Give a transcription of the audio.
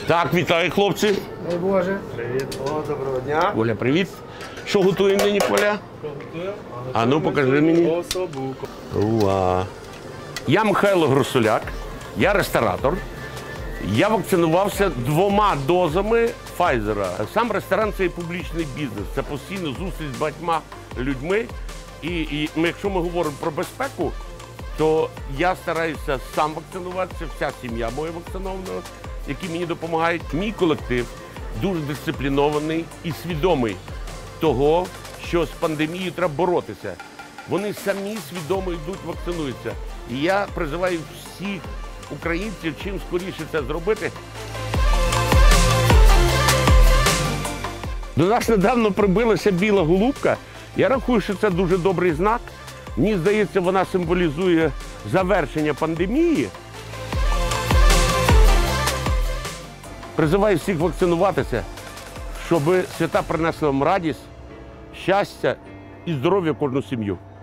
Так, вітаю, хлопці. Дай Боже. Привіт, доброго дня. Оля, привіт. Що готуємо нині, Поля? А ну, покажи мені. Особу. Уа. Я Михайло Гросуляк, я ресторатор. Я вакцинувався 2 дозами Pfizer. Сам ресторан – це і публічний бізнес. Це постійно зустріч з багатьма людьми. І якщо ми говоримо про безпеку, то я стараюся сам вакцинуватися, вся сім'я моя вакцинована, які мені допомагають. Мій колектив дуже дисциплінований і свідомий того, що з пандемією треба боротися. Вони самі свідомо йдуть, вакцинуються. І я призиваю всіх українців чим скоріше це зробити. До нас недавно прибилася біла голубка. Я рахую, що це дуже добрий знак. Мені здається, вона символізує завершення пандемії. Призиваю всіх вакцинуватися, щоб свята принесла вам радість, щастя і здоров'я кожну сім'ю.